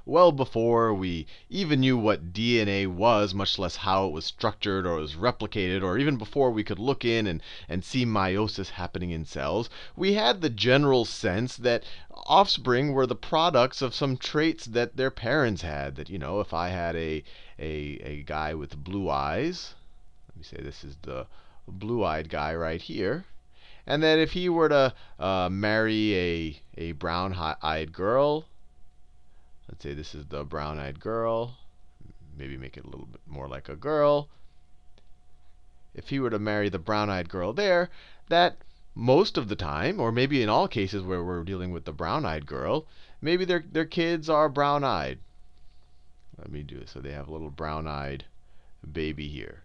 well before we even knew what DNA was, much less how it was structured or was replicated, or even before we could look in and see meiosis happening in cells, we had the general sense that offspring were the products of some traits that their parents had. That, if I had a guy with blue eyes, let me say this is the blue-eyed guy right here, and that if he were to marry a brown-eyed girl, let's say this is the brown-eyed girl, maybe make it a little bit more like a girl. If he were to marry the brown-eyed girl there, that most of the time, or maybe in all cases where we're dealing with the brown-eyed girl, maybe their kids are brown-eyed. Let me do it. So they have a little brown-eyed baby here.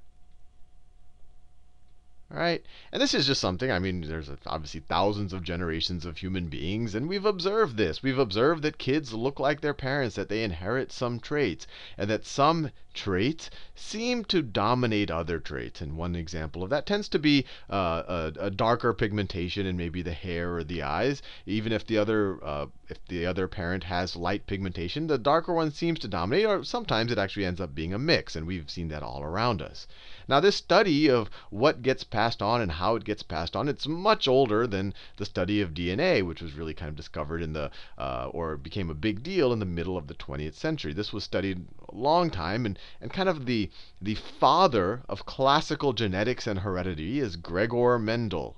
All right? And this is just something, there's obviously thousands of generations of human beings, and we've observed this. We've observed that kids look like their parents, that they inherit some traits, and that some traits seem to dominate other traits. And one example of that tends to be a darker pigmentation in maybe the hair or the eyes. Even if the other parent has light pigmentation, the darker one seems to dominate, or sometimes it actually ends up being a mix, and we've seen that all around us. Now, this study of what gets passed on and how it gets passed on, it's much older than the study of DNA, which was really kind of discovered in the, or became a big deal in the middle of the 20th century. This was studied a long time, and kind of the father of classical genetics and heredity is Gregor Mendel.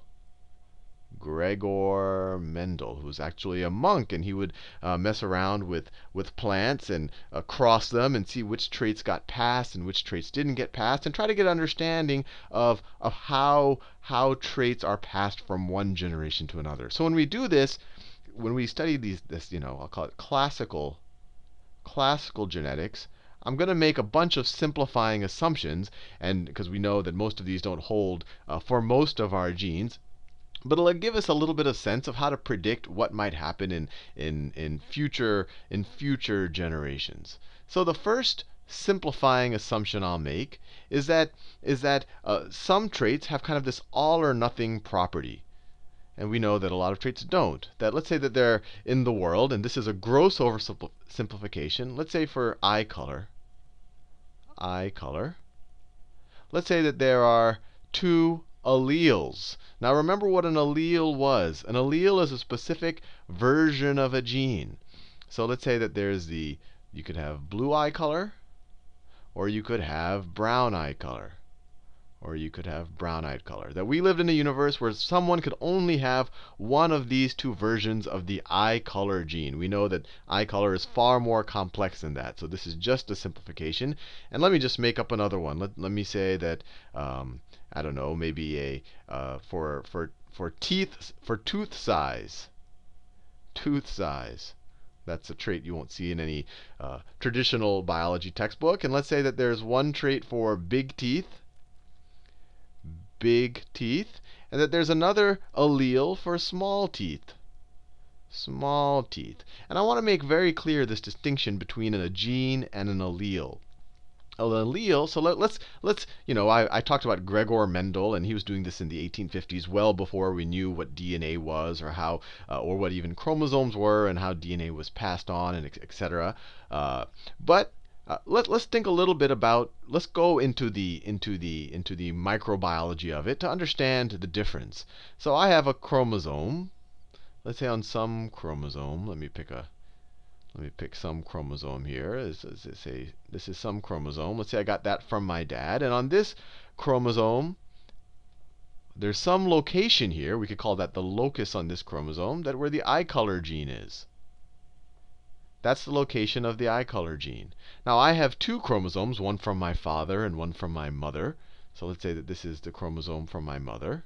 Gregor Mendel, who was actually a monk, and he would mess around with plants and cross them and see which traits got passed and which traits didn't get passed, and try to get an understanding of how traits are passed from one generation to another. So when we do this, when we study this, I'll call it classical genetics, I'm going to make a bunch of simplifying assumptions, and because we know that most of these don't hold for most of our genes. But it'll give us a little bit of sense of how to predict what might happen in future generations. So the first simplifying assumption I'll make is that some traits have kind of this all or nothing property. And we know that a lot of traits don't. That let's say that they're in the world, and this is a gross oversimplification. Let's say for eye color, let's say that there are two alleles. Now remember what an allele was. An allele is a specific version of a gene. So let's say that you could have blue eye color, or you could have brown eye color, or you could have brown-eyed color. That we lived in a universe where someone could only have one of these two versions of the eye color gene. We know that eye color is far more complex than that. So this is just a simplification. And let me just make up another one. Let me say that I don't know, maybe for tooth size. That's a trait you won't see in any traditional biology textbook. And let's say that there's one trait for big teeth, and that there's another allele for small teeth. And I want to make very clear this distinction between a gene and an allele. An allele, so let's I talked about Gregor Mendel, and he was doing this in the 1850s, well before we knew what DNA was, or how or what even chromosomes were, and how DNA was passed on, and etc. But let's think a little bit about, let's go into the microbiology of it to understand the difference. So I have a chromosome. Let's say on some chromosome, let me pick some chromosome here. This is some chromosome. Let's say I got that from my dad. And on this chromosome, there's some location here. We could call that the locus on this chromosome, where the eye color gene is. That's the location of the eye color gene. Now I have two chromosomes, one from my father and one from my mother. So let's say that this is the chromosome from my mother.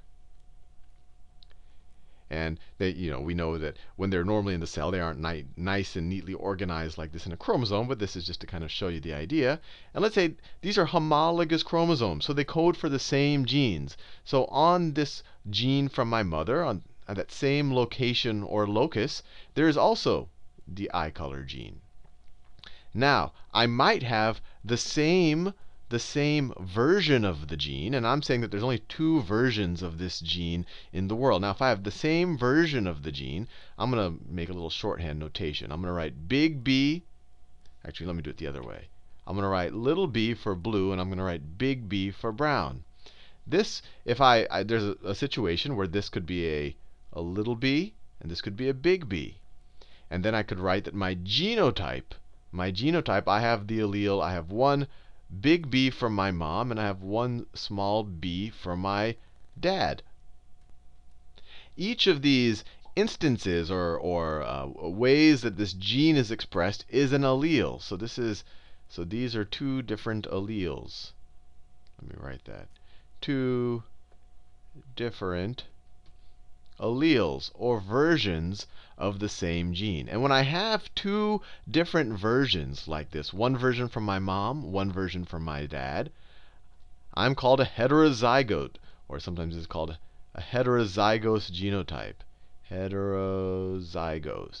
And we know that when they're normally in the cell, they aren't nice and neatly organized like this in a chromosome, but this is just to kind of show you the idea. And let's say these are homologous chromosomes, so they code for the same genes. So on this gene from my mother, on that same location or locus, there is also the eye color gene. Now, I might have the same version of the gene, and I'm saying that there's only two versions of this gene in the world. Now, if I have the same version of the gene, I'm going to make a little shorthand notation. I'm going to write big B Actually, let me do it the other way. I'm going to write little b for blue, and I'm going to write big B for brown. This, if there's a situation where this could be a little b, and this could be a big B. And then I could write that my genotype, I have the allele, I have one big B from my mom, and I have one small b from my dad. Each of these instances or ways that this gene is expressed is an allele. So these are two different alleles. Let me write that. Two different alleles or versions of the same gene. And when I have two different versions like this, one version from my mom, one version from my dad, I'm called a heterozygote, or sometimes it's called a heterozygous genotype. Heterozygous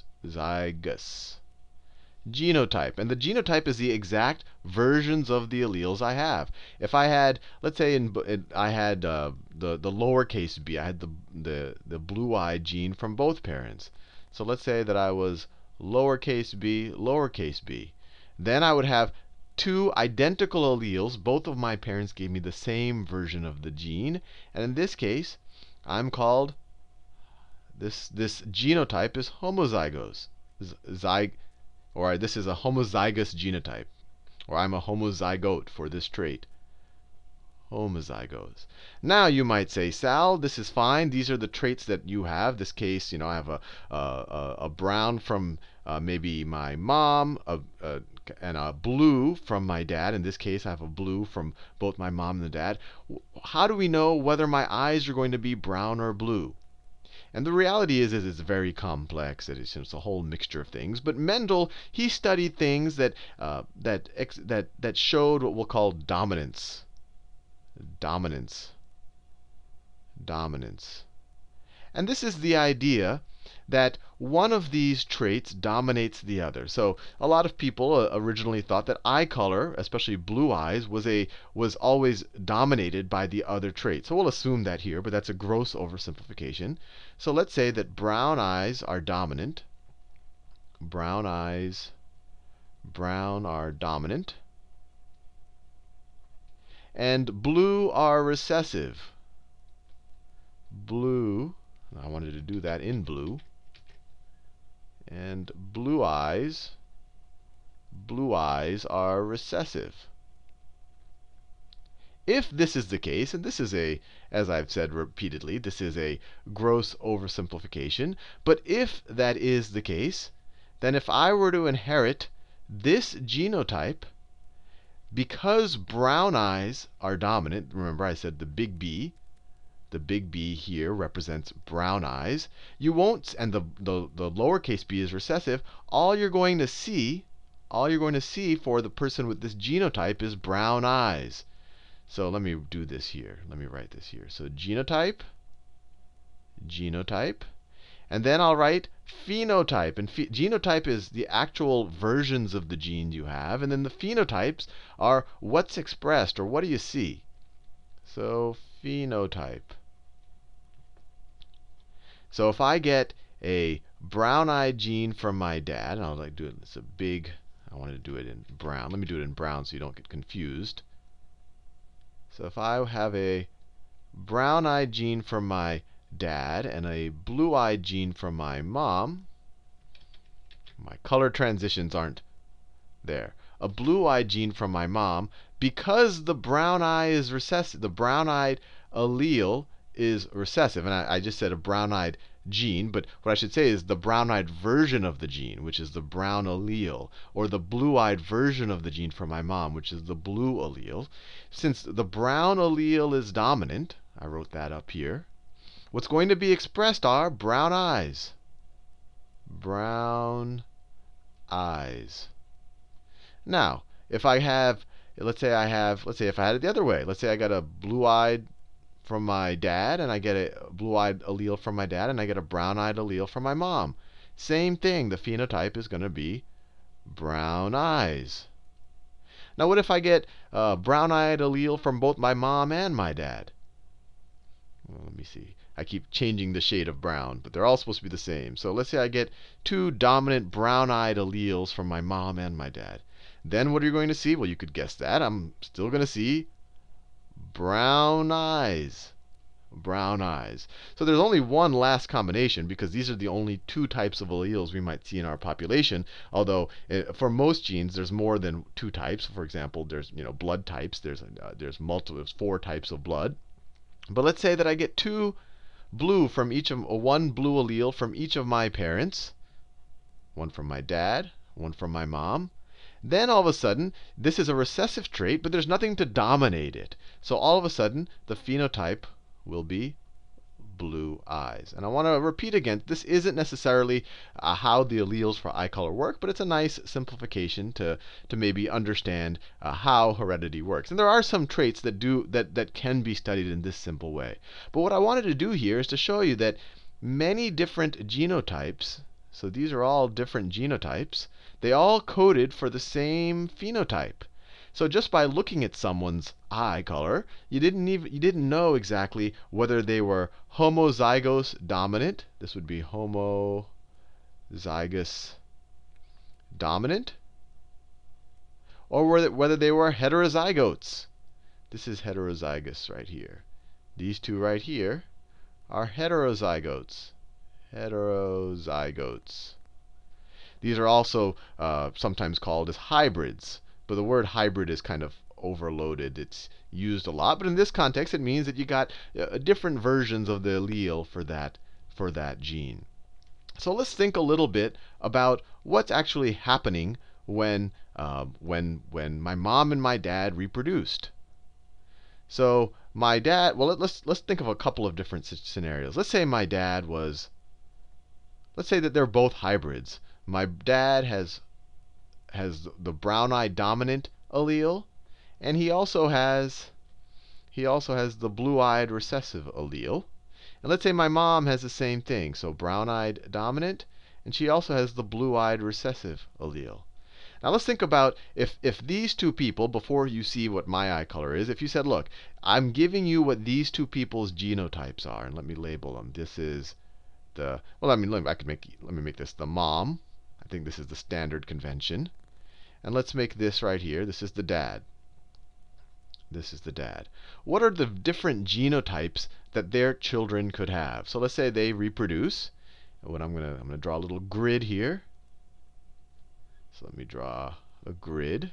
genotype. And the genotype is the exact versions of the alleles I have. If I had, let's say, I had the lowercase b, I had the blue-eyed gene from both parents. So let's say that I was lowercase b, lowercase b. Then I would have two identical alleles. Both of my parents gave me the same version of the gene. And in this case, I'm called, this genotype is homozygous. Or this is a homozygous genotype. Or I'm a homozygote for this trait. Homozygous. Now you might say, Sal, this is fine. These are the traits that you have. This case, I have a brown from maybe my mom, and a blue from my dad. In this case, I have a blue from both my mom and the dad. How do we know whether my eyes are going to be brown or blue? And the reality is it's very complex. It's a whole mixture of things. But Mendel, he studied things that showed what we'll call dominance. Dominance. And this is the idea that one of these traits dominates the other. So a lot of people originally thought that eye color, especially blue eyes, was always dominated by the other trait. So we'll assume that here, but that's a gross oversimplification. So let's say that brown eyes are dominant. Brown are dominant. And blue are recessive. Blue, I wanted to do that in blue. And blue eyes are recessive. If this is the case, and this is as I've said repeatedly, this is a gross oversimplification. But if that is the case, then if I were to inherit this genotype, because brown eyes are dominant, remember I said the big B here represents brown eyes. You won't, and the lowercase b is recessive. All you're going to see for the person with this genotype is brown eyes. So let me do this here. Let me write this here. So genotype, and then I'll write phenotype. And genotype is the actual versions of the gene you have, and then the phenotypes are what's expressed, or what do you see. So phenotype. So if I get a brown-eyed gene from my dad, and I'll do it, it's a big, I wanted to do it in brown. Let me do it in brown so you don't get confused. So if I have a brown-eyed gene from my dad and a blue-eyed gene from my mom, my color transitions aren't there. A blue-eyed gene from my mom, because the brown eye is recessive, the brown-eyed allele is recessive. And I just said a brown-eyed gene, but what I should say is the brown-eyed version of the gene, which is the brown allele, or the blue-eyed version of the gene from my mom, which is the blue allele. Since the brown allele is dominant, I wrote that up here, what's going to be expressed are brown eyes. Brown eyes. Now, if I have, let's say if I had it the other way. Let's say I got a blue-eyed from my dad, and I get a blue-eyed allele from my dad, and I get a brown-eyed allele from my mom. Same thing. The phenotype is going to be brown eyes. Now, what if I get a brown-eyed allele from both my mom and my dad? Well, let me see. I keep changing the shade of brown, but they're all supposed to be the same. So let's say I get two dominant brown-eyed alleles from my mom and my dad. Then what are you going to see? Well, you could guess that. I'm still going to see brown eyes. Brown eyes. So there's only one last combination because these are the only two types of alleles we might see in our population. Although for most genes there's more than two types. For example, there's blood types. There's multiple. There's 4 types of blood. But let's say that I get two blue from each of one blue allele from each of my parents. One from my dad, one from my mom. Then all of a sudden, this is a recessive trait, but there's nothing to dominate it. So all of a sudden, the phenotype will be blue eyes. And I want to repeat again, this isn't necessarily how the alleles for eye color work, but it's a nice simplification to maybe understand how heredity works. And there are some traits that can be studied in this simple way. But what I wanted to do here is to show you that many different genotypes, so these are all different genotypes, they all coded for the same phenotype. So just by looking at someone's eye color, you didn't know exactly whether they were homozygous dominant. This would be homozygous dominant, or whether they were heterozygotes. This is heterozygous right here. These two right here are heterozygotes. Heterozygotes. These are also sometimes called as hybrids. But the word hybrid is kind of overloaded. It's used a lot. But in this context, it means that you got different versions of the allele for that gene. So let's think a little bit about what's actually happening when my mom and my dad reproduced. So my dad, well, let's think of a couple of different scenarios. Let's say my dad was, let's say that they're both hybrids. My dad has the brown-eyed dominant allele, and he also has the blue-eyed recessive allele. And let's say my mom has the same thing, so brown-eyed dominant, and she also has the blue-eyed recessive allele. Now let's think about if these two people, before you see what my eye color is, if you said, look, I'm giving you what these two people's genotypes are, and let me label them. This is the, well, I mean, let me make this the mom. I think this is the standard convention. And let's make this right here. This is the dad. This is the dad. What are the different genotypes that their children could have? So let's say they reproduce. And what I'm going to draw a little grid here. So let me draw a grid.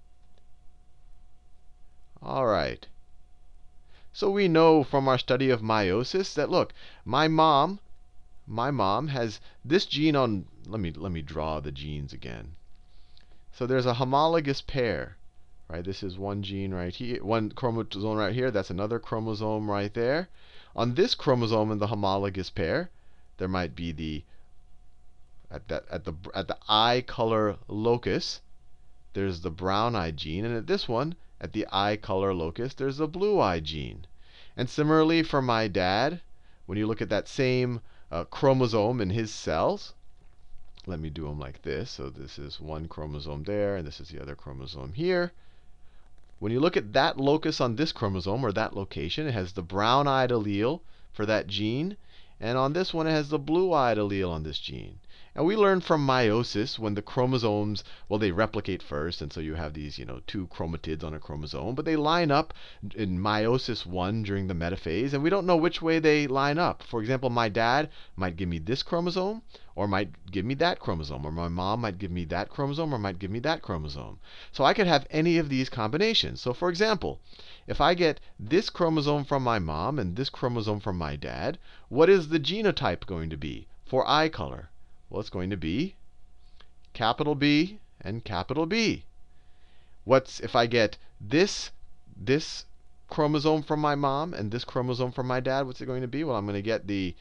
All right. So we know from our study of meiosis that, look, my mom has this gene on, let me draw the genes again. So there's a homologous pair, right? This is one gene right here, one chromosome right here. That's another chromosome right there. On this chromosome in the homologous pair, there might be the at the eye color locus, there's the brown-eyed gene, and at this one, at the eye color locus, there's the blue-eyed gene. And similarly for my dad, when you look at that same chromosome in his cells, let me do them like this. So this is one chromosome there, and this is the other chromosome here. When you look at that locus on this chromosome, or that location, it has the brown-eyed allele for that gene. And on this one, it has the blue-eyed allele on this gene. And we learned from meiosis when the chromosomes, well, they replicate first, and so you have these, two chromatids on a chromosome, but they line up in meiosis 1 during the metaphase, and we don't know which way they line up. For example, my dad might give me this chromosome, or might give me that chromosome, or my mom might give me that chromosome, or might give me that chromosome. So I could have any of these combinations. So for example, if I get this chromosome from my mom and this chromosome from my dad, what is the genotype going to be for eye color? Well, it's going to be capital B and capital B. If I get this chromosome from my mom and this chromosome from my dad, what's it going to be? Well, I'm going to get the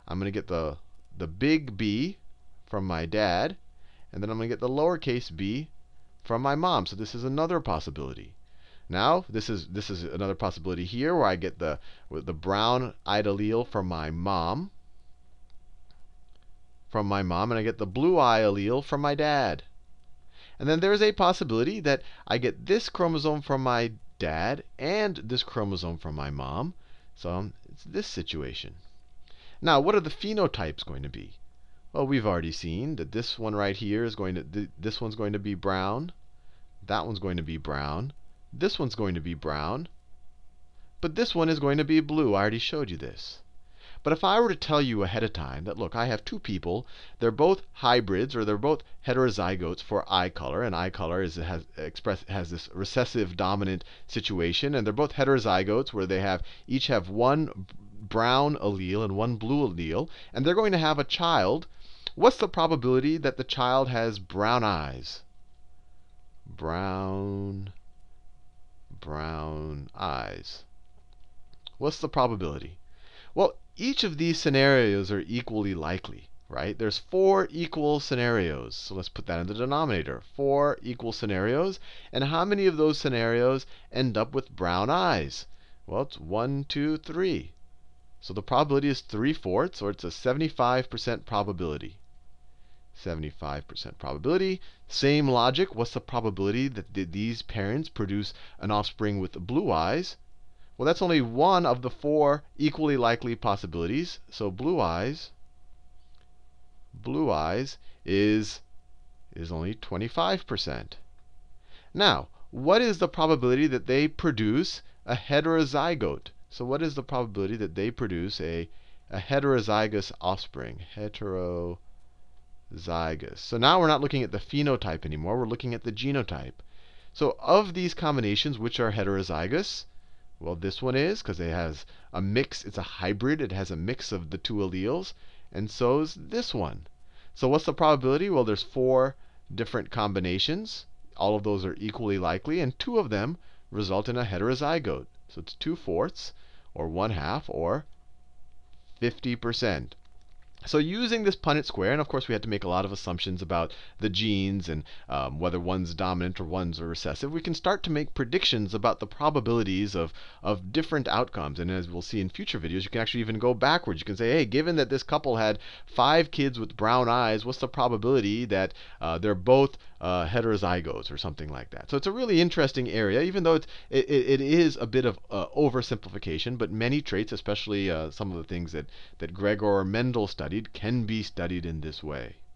big B from my dad, and then I'm going to get the lowercase b from my mom. So this is another possibility. Now, this is another possibility here where I get the brown-eyed allele from my mom, and I get the blue-eye allele from my dad. And then there's a possibility that I get this chromosome from my dad and this chromosome from my mom. So it's this situation. Now, what are the phenotypes going to be? Well, we've already seen that this one right here is going to, this one's going to be brown. That one's going to be brown. This one's going to be brown. But this one is going to be blue. I already showed you this. But if I were to tell you ahead of time that, look, I have two people, they're both hybrids, or they're both heterozygotes for eye color, and eye color has this recessive dominant situation, and they're both heterozygotes where they each have one brown allele and one blue allele, and they're going to have a child. What's the probability that the child has brown eyes? Brown eyes. What's the probability? Well, each of these scenarios are equally likely, right? There's 4 equal scenarios. So let's put that in the denominator. 4 equal scenarios. And how many of those scenarios end up with brown eyes? Well, it's 1, 2, 3. So the probability is 3/4, or it's a 75% probability. 75% probability. Same logic. What's the probability that these parents produce an offspring with blue eyes? Well, that's only one of the 4 equally likely possibilities. So blue eyes is only 25%. Now, what is the probability that they produce a heterozygote? So what is the probability that they produce a heterozygous offspring? Heterozygous. So now we're not looking at the phenotype anymore. We're looking at the genotype. So of these combinations, which are heterozygous? Well, this one is, because it has a mix. It's a hybrid. It has a mix of the 2 alleles. And so is this one. So what's the probability? Well, there's 4 different combinations. All of those are equally likely. And 2 of them result in a heterozygote. So it's 2/4, or 1/2, or 50%. So using this Punnett square, and of course we had to make a lot of assumptions about the genes and whether one's dominant or one's recessive, we can start to make predictions about the probabilities of different outcomes. And as we'll see in future videos, you can actually even go backwards. You can say, hey, given that this couple had 5 kids with brown eyes, what's the probability that they're both heterozygotes or something like that? So it's a really interesting area, even though it is a bit of oversimplification. But many traits, especially some of the things that Gregor Mendel studied, can be studied in this way.